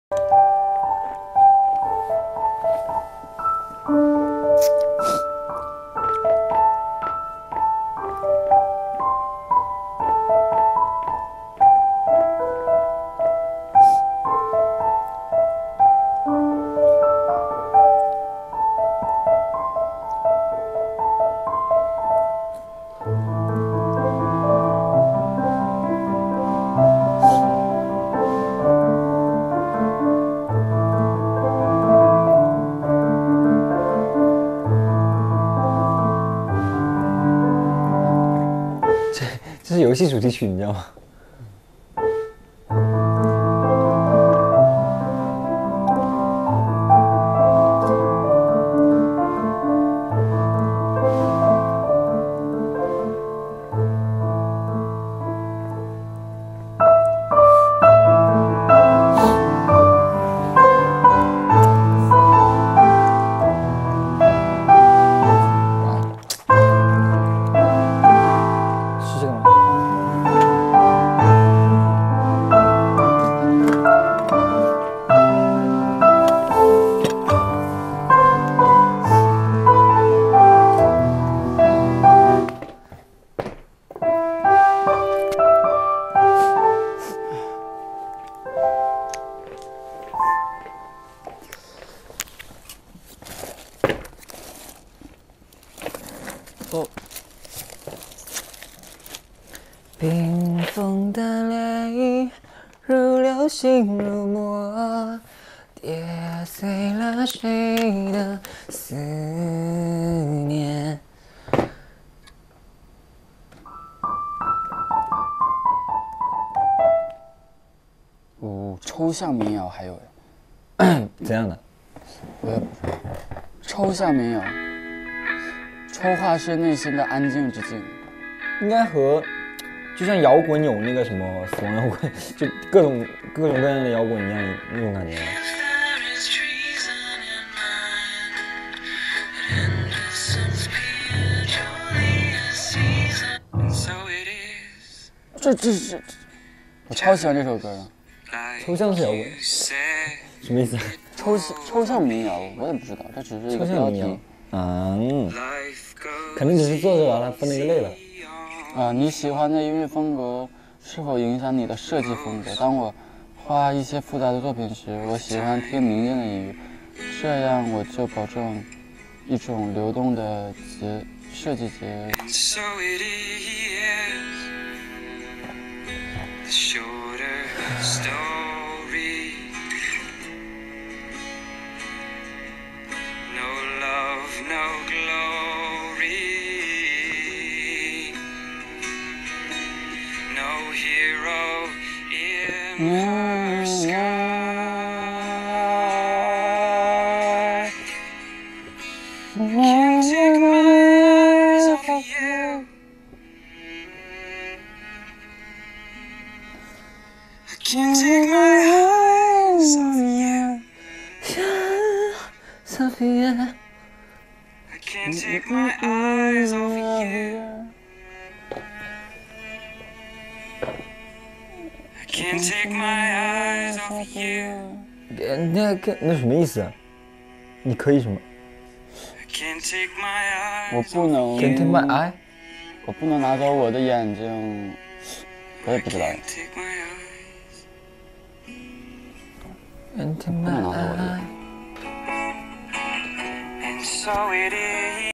这是游戏主题曲，你知道吗？是这个吗？ 哦， 冰封的泪如流星如墨，跌碎了谁的思念。 抽象民谣还有怎样的？ 我也不知道，抽象民谣，抽画是内心的安静之境。 应该和就像摇滚有那个什么死亡摇滚，就各种各样的摇滚一样那种感觉。 这是，我超喜欢这首歌的。 抽象式摇滚什么意思？ 抽象民谣，我也不知道，这只是一个标题。 可能只是作者把它分了一个类了。 你喜欢的音乐风格是否影响你的设计风格？当我画一些复杂的作品时，我喜欢听宁静的音乐，这样我就保证一种流动的设计节。Can't take my eyes off you, Sophia. I can't take my eyes off you. I can't take my eyes off you. 那什么意思啊？你可以什么？ Can't take my eyes. 我不能 Can't take my eye。 我不能拿走我的眼睛，我也不知道。 Can't take my eye。